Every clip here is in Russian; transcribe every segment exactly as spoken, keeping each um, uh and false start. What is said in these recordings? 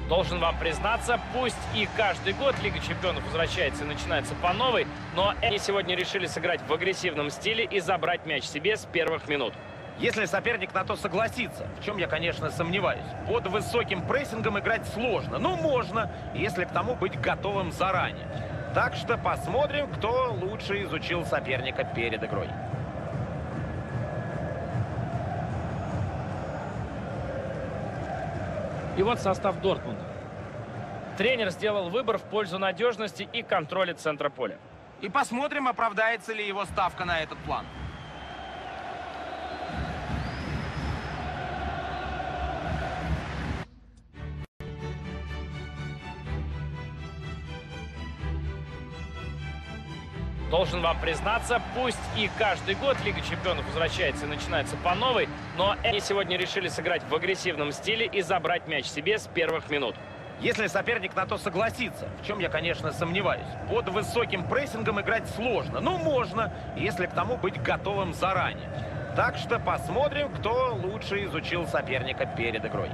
Должен вам признаться, пусть и каждый год Лига чемпионов возвращается и начинается по новой, но они сегодня решили сыграть в агрессивном стиле и забрать мяч себе с первых минут. Если соперник на то согласится, в чем я, конечно, сомневаюсь. Под высоким прессингом играть сложно, но можно, если к тому быть готовым заранее. Так что посмотрим, кто лучше изучил соперника перед игрой. И вот состав Дортмунда. Тренер сделал выбор в пользу надежности и контроля центра поля. И посмотрим, оправдается ли его ставка на этот план. Должен вам признаться, пусть и каждый год Лига чемпионов возвращается и начинается по новой, но они сегодня решили сыграть в агрессивном стиле и забрать мяч себе с первых минут. Если соперник на то согласится, в чем я, конечно, сомневаюсь. Под высоким прессингом играть сложно, но можно, если к тому быть готовым заранее. Так что посмотрим, кто лучше изучил соперника перед игрой.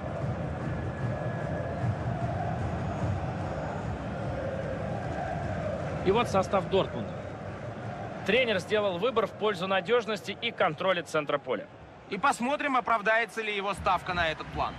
И вот состав Дортмунда. Тренер сделал выбор в пользу надежности и контроля центра поля. И посмотрим, оправдается ли его ставка на этот план.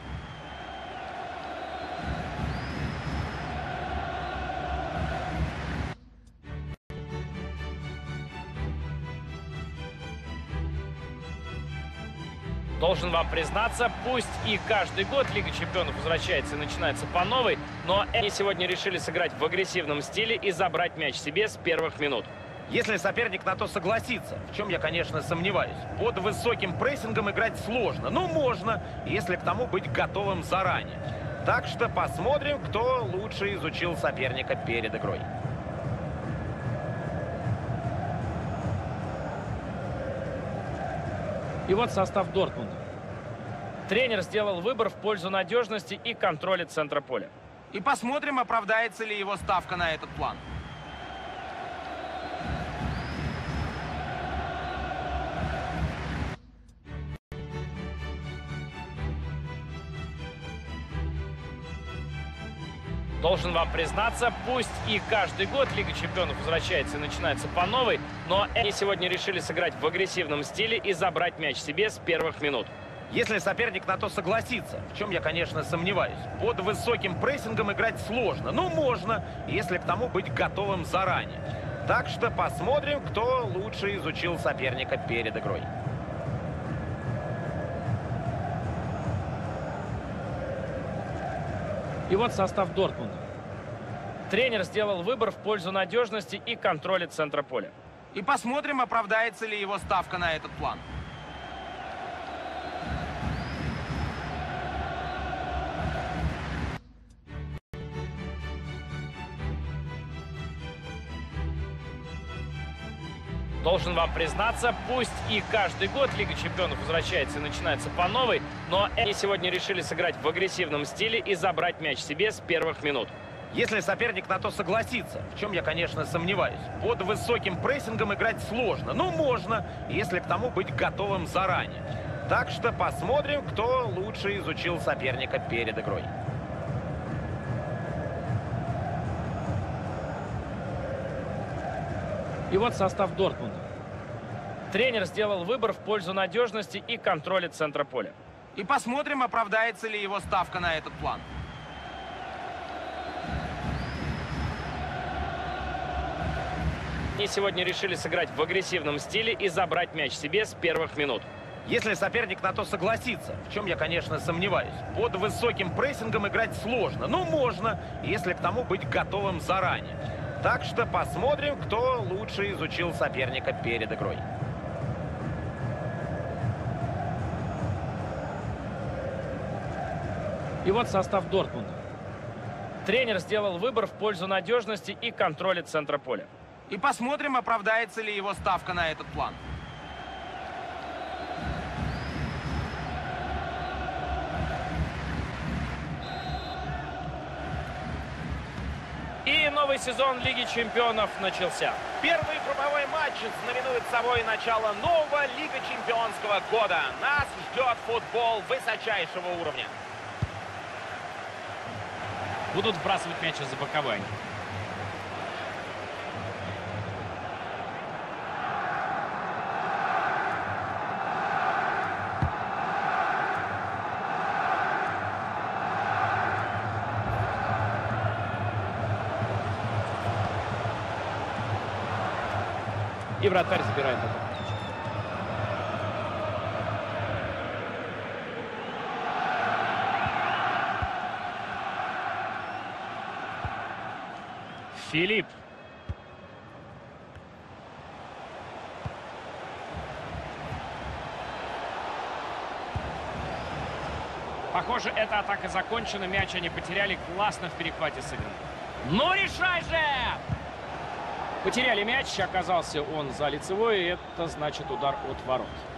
Должен вам признаться, пусть и каждый год Лига чемпионов возвращается и начинается по новой, но они сегодня решили сыграть в агрессивном стиле и забрать мяч себе с первых минут. Если соперник на то согласится, в чем я, конечно, сомневаюсь. Под высоким прессингом играть сложно, но можно, если к тому быть готовым заранее. Так что посмотрим, кто лучше изучил соперника перед игрой. И вот состав Дортмунда. Тренер сделал выбор в пользу надежности и контроля центра поля. И посмотрим, оправдается ли его ставка на этот план. Должен вам признаться, пусть и каждый год Лига чемпионов возвращается и начинается по новой, но они сегодня решили сыграть в агрессивном стиле и забрать мяч себе с первых минут. Если соперник на то согласится, в чем я, конечно, сомневаюсь. Под высоким прессингом играть сложно, но можно, если к тому быть готовым заранее. Так что посмотрим, кто лучше изучил соперника перед игрой. И вот состав Дортмунда. Тренер сделал выбор в пользу надежности и контроля центра поля. И посмотрим, оправдается ли его ставка на этот план. Должен вам признаться, пусть и каждый год Лига чемпионов возвращается и начинается по новой, но они сегодня решили сыграть в агрессивном стиле и забрать мяч себе с первых минут. Если соперник на то согласится, в чем я, конечно, сомневаюсь. Под высоким прессингом играть сложно, но можно, если к тому быть готовым заранее. Так что посмотрим, кто лучше изучил соперника перед игрой. И вот состав Дортмунда. Тренер сделал выбор в пользу надежности и контроля центра поля. И посмотрим, оправдается ли его ставка на этот план. И сегодня решили сыграть в агрессивном стиле и забрать мяч себе с первых минут. Если соперник на то согласится, в чем я, конечно, сомневаюсь. Под высоким прессингом играть сложно, но можно, если к тому быть готовым заранее. Так что посмотрим, кто лучше изучил соперника перед игрой. И вот состав Дортмунда. Тренер сделал выбор в пользу надежности и контроля центра поля. И посмотрим, оправдается ли его ставка на этот план. И новый сезон Лиги чемпионов начался. Первый групповой матч знаменует собой начало нового Лига чемпионского года. Нас ждет футбол высочайшего уровня. будут вбрасывать мяч из-за боковой. И вратарь забирает этот мяч. Филипп. Похоже, эта атака закончена. Мяч они потеряли. Классно в перехвате сыграно. Ну, решай же! Потеряли мяч. Оказался он за лицевой. И это значит удар от ворот.